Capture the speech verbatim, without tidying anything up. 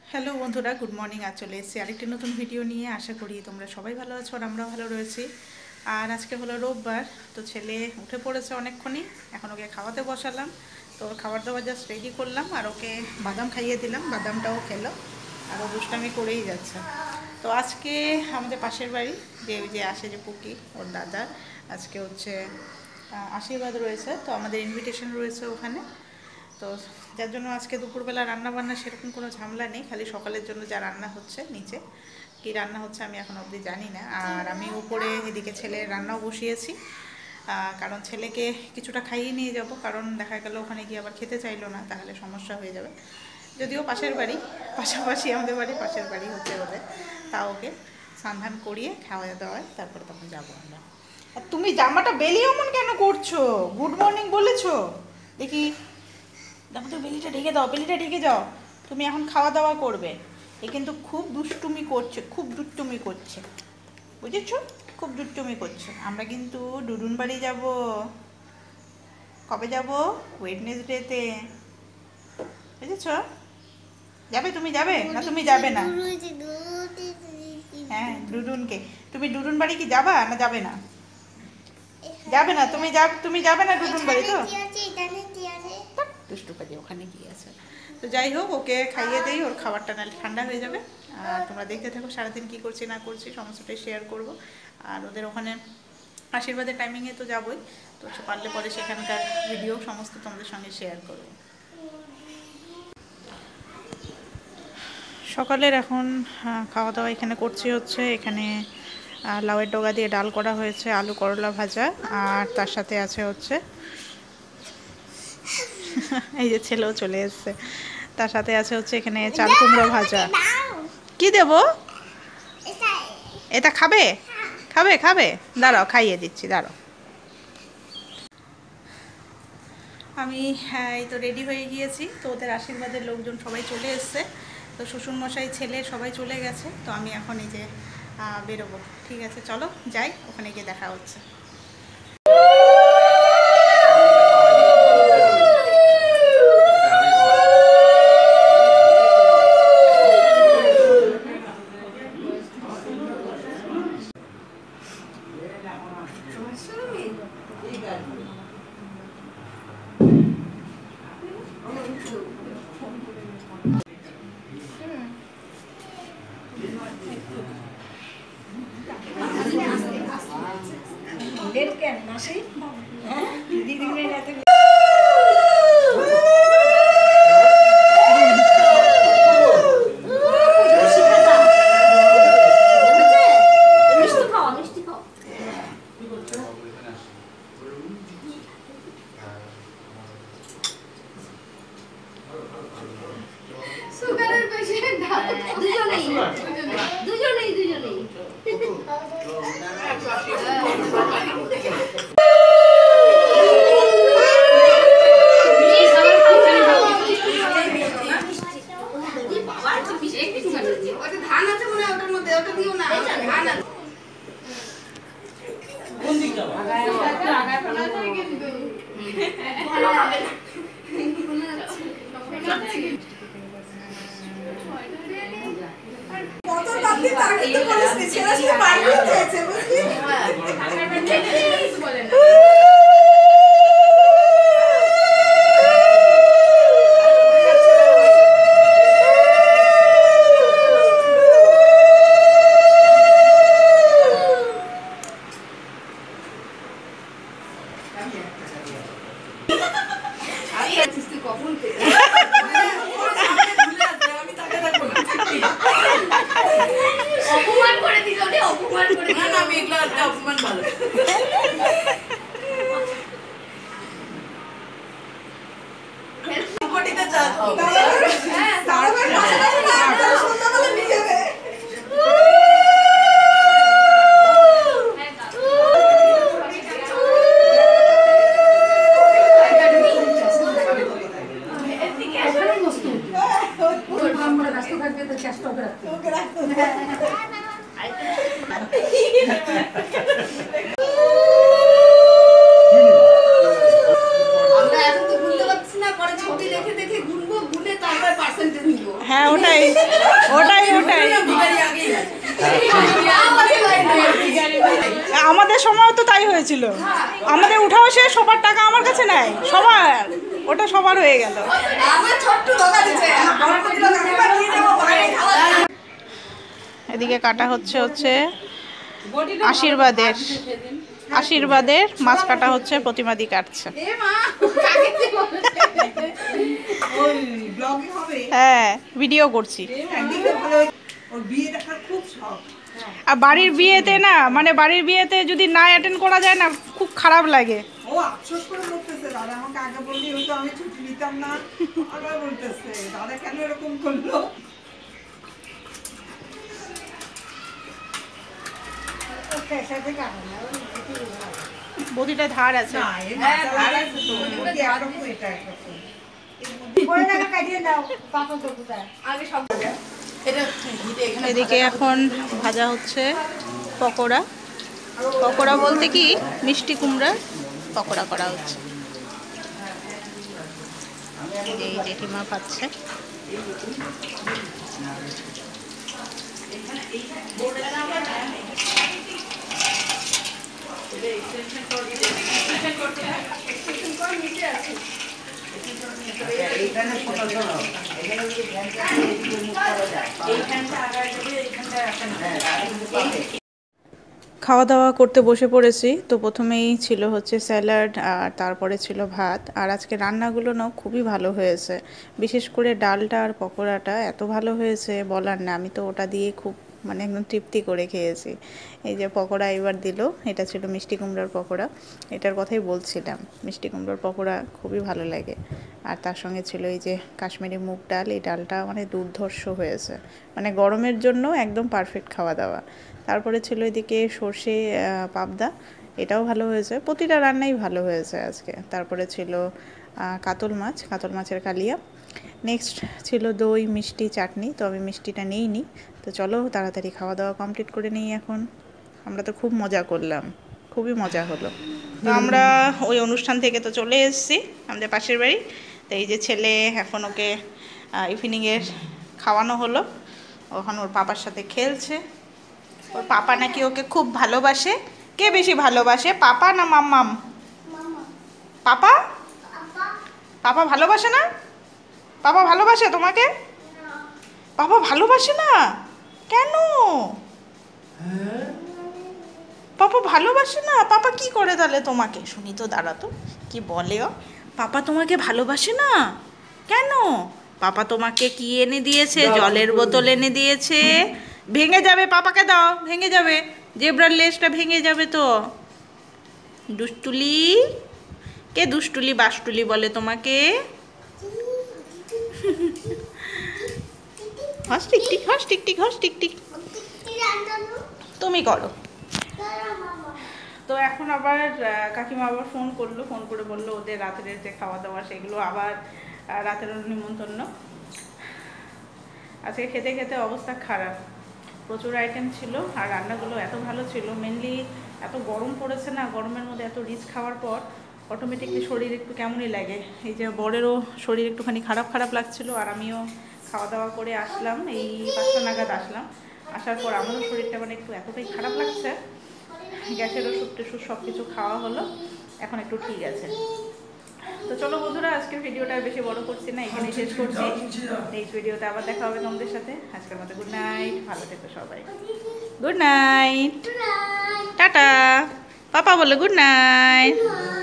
Hello বন্ধুরা, good morning. আজ চলে এসেছি আরেকটি নতুন ভিডিও নিয়ে। আশা করি তোমরা সবাই ভালো আছো আর আমরাও ভালো রয়েছি। আর আজকে হলো রোববার, তো ছেলে উঠে পড়েছে অনেকক্ষণই। এখন ওকে খাওয়াতে বসালাম, তো ওর খাবার দাবার জাস্ট রেডি করলাম আর ওকে বাদাম খাইয়ে দিলাম। বাদামটাও খেলো আর ও দুষ্টামি করেই যাচ্ছে। তো আজকে আমাদের পাশের বাড়ি যে ওই যে আসে যে পুকি, ওর দাদা, আজকে হচ্ছে আশীর্বাদ রয়েছে, তো আমাদের ইনভিটেশন রয়েছে ওখানে। তো যার জন্য আজকে দুপুরবেলা রান্না বান্না সেরকম কোনো ঝামেলা নেই, খালি সকালের জন্য যা রান্না হচ্ছে, নিচে কী রান্না হচ্ছে আমি এখন অবধি জানি না। আর আমি উপরে এদিকে ছেলের রান্নাও বসিয়েছি, কারণ ছেলেকে কিছুটা খাইয়ে নিয়ে যাব, কারণ দেখা গেল ওখানে গিয়ে আবার খেতে চাইলো না, তাহলে সমস্যা হয়ে যাবে। যদিও পাশের বাড়ি, পাশাপাশি আমাদের বাড়ি পাশের বাড়ি হচ্ছে বলে, তা ওকে স্নান করিয়ে খাওয়া দাওয়ায় তারপরে তখন যাবো আমরা। আর তুমি জামাটা বেলি অমন কেন করছো? গুড মর্নিং বলেছো দেখি, দেখো তো বেলিটা ঢেকে দাও, বেলিটা ঢেকে যাও। তুমি এখন খাওয়া দাওয়া করবে। এ কিন্তু খুব দুষ্টুমি করছে, খুব দুষ্টুমি করছে, বুঝেছো? খুব দুষ্টুমি করছে। আমরা কিন্তু ডুডুন বাড়ি যাব। কবে যাব? ওয়েডনেসডেতে, বুঝেছো? যাবে? তুমি যাবে না? তুমি যাবে না? হ্যাঁ, ডুডুনকে তুমি ডুডুন বাড়ি কি যাবা না যাবে না? যাবে না? তুমি যাব, তুমি যাবে না ডুডুন বাড়ি? তো দুষ্টু কাজে ওখানে গিয়ে আছে। তো যাই হোক, ওকে খাইয়ে দেই, ওর খাবারটা নাহলে ঠান্ডা হয়ে যাবে। আর তোমরা দেখতে থাকো সারাদিন কী করছি না করছি, সমস্তটাই শেয়ার করব। আর ওদের ওখানে আশীর্বাদের টাইমিংয়ে তো যাবই, তো পারলে পরে সেখানকার ভিডিও সমস্ত তোমাদের সঙ্গে শেয়ার করব। সকালের এখন খাওয়া দাওয়া এখানে করছি হচ্ছে, এখানে লাউয়ের ডগা দিয়ে ডাল করা হয়েছে, আলু করলা ভাজা, আর তার সাথে আছে হচ্ছে এই যে ছেলেও চলে এসছে, তার সাথে আছে হচ্ছে এখানে চাল কুমড়ো ভাজা। কি দেব? এটা খাবে? খাবে খাবে দাঁড়াও, খাইয়ে দিচ্ছি, দাঁড়াও। আমি হ্যাঁ এই তো রেডি হয়ে গিয়েছি, তো ওদের আশীর্বাদের লোকজন সবাই চলে এসছে, তো শ্বশুরমশাই ছেলে সবাই চলে গেছে, তো আমি এখন এই যে বেরোবো। ঠিক আছে, চলো যাই, ওখানে গিয়ে দেখা হচ্ছে। দুজনেই দুজনেই ধান আছে মনে হয় ওটার মধ্যে, ওটা দিও না, ধান আছে। অপমান করে দিল রে, অপমান করে দিল। না মেঘলা অপমান ভালো। কোটিতে চা খাও। হ্যাঁ, তারপর পাশাপাশি সন্ধ্যাবেলা নিয়ে যাবে। আমরা এখন তো গুনতে পারছি না, পরে ছবি দেখে দেখে গুনবো, গুনে তারপর পার্সেন্টেজ নিব। হ্যাঁ ওটাই ওটাই ওটাই আমাদের সময় তো তাই হয়েছিল, আমাদের উঠাও সে সবার টাকা আমার কাছে নেয়, সবার ওটা সবার হয়ে গেল। এদিকে কাটা হচ্ছে হচ্ছে আশীর্বাদের আশীর্বাদের মাছ কাটা হচ্ছে, প্রতিমাদি কাটছে। হ্যাঁ ভিডিও করছি। আর বাড়ির বিয়েতে না, মানে বাড়ির বিয়েতে যদি না অ্যাটেন্ড করা যায় না খুব খারাপ লাগে। ও আফসোস করে বলতেছে, দাদা আমাকে আগে বললি হয়তো আমি ছুটি নিতাম না। আবার বলতেছে দাদা কেন এরকম করলো। বদিটা ধার আছে। এদিকে এখন ভাজা হচ্ছে পকোড়া। পকোড়া বলতে কি মিষ্টি কুমড়ার পকোড়া করা হচ্ছে। এই জেঠিমা পাচ্ছে। খাওয়া দাওয়া করতে বসে পড়েছি। তো প্রথমেই ছিল হচ্ছে স্যালাড, আর তারপরে ছিল ভাত। আর আজকে রান্নাগুলো না খুবই ভালো হয়েছে, বিশেষ করে ডালটা আর পকোড়াটা এত ভালো হয়েছে বলার না। আমি তো ওটা দিয়ে খুব মানে একদম তৃপ্তি করে খেয়েছি। এই যে পকোড়া এবার দিল, এটা ছিল মিষ্টি কুমড়ার পকোড়া। এটার কথাই বলছিলাম, মিষ্টি কুমড়ার পকোড়া খুবই ভালো লাগে। আর তার সঙ্গে ছিল এই যে কাশ্মীরি মুগ ডাল। এই ডালটা মানে দুর্ধর্ষ হয়েছে, মানে গরমের জন্য একদম পারফেক্ট খাওয়া দাওয়া। তারপরে ছিল এদিকে সর্ষে পাবদা, এটাও ভালো হয়েছে। প্রতিটা রান্নাই ভালো হয়েছে আজকে। তারপরে ছিল কাতল মাছ, কাতল মাছের কালিয়া। নেক্সট ছিল দই, মিষ্টি, চাটনি। তো আমি মিষ্টিটা নিইনি। তো চলো তাড়াতাড়ি খাওয়া দাওয়া কমপ্লিট করে নিই এখন। আমরা তো খুব মজা করলাম, খুবই মজা হলো। তো আমরা ওই অনুষ্ঠান থেকে তো চলে এসেছি আমাদের পাশের বাড়ি। তো এই যে ছেলে, এখন ওকে ইভিনিংয়ের খাওয়ানো হলো। ওখানে ওর পাপার সাথে খেলছে। ওর পাপা নাকি ওকে খুব ভালোবাসে। কে বেশি ভালোবাসে, পাপা না মাম্মাম? পাপা পাপা ভালোবাসে না? পাপা ভালোবাসে তোমাকে? পাপা ভালোবাসে না কেন? পাপা ভালোবাসে না? পাপা কি করে তাহলে তোমাকে? শুনি তো, দাঁড়া তো কি বলে ও। পাপা তোমাকে ভালোবাসে না কেন? পাপা তোমাকে কি এনে দিয়েছে? জলের বোতল এনে দিয়েছে। ভেঙে যাবে, পাপাকে দাও, ভেঙে যাবে। জেব্রার লেজটা ভেঙে যাবে তো। দুষ্টুলি, কে দুষ্টুলি বাসটুলি বলে তোমাকে? হস টিকটিক, হস টিকটিক, হস টিকটিক। তুমি করো। তো এখন আবার কাকিমা আবার ফোন করলো, ফোন করে বললো ওদের রাতের যে খাওয়া দাওয়া সেগুলো আবার রাতের নিমন্ত্রণ। আজকে খেতে খেতে অবস্থা খারাপ, প্রচুর আইটেম ছিল। আর রান্নাগুলো এত ভালো ছিল। মেনলি এত গরম পড়েছে না, গরমের মধ্যে এত রিচ খাওয়ার পর অটোমেটিকলি শরীর একটু কেমনই লাগে। এই যে বরেরও শরীর একটুখানি খারাপ খারাপ লাগছিল। আর আমিও খাওয়া দাওয়া করে আসলাম, এই পাঁচটা নাগাদ আসলাম। আসার পর আমারও শরীরটা মানে একটু এতটাই খারাপ লাগছে। গ্যাসের ওষুধ টষুধ সব কিছু খাওয়া হলো, এখন একটু ঠিক আছে। তো চলো বন্ধুরা, আজকের ভিডিওটা বেশি বড় করছি না, এখানেই শেষ করছি। নেক্সট ভিডিওতে আবার দেখা হবে তোমাদের সাথে। আজকের মতো গুড নাইট, ভালো থেকো সবাই। Good night, tata. পাপা বলে গুড নাইট।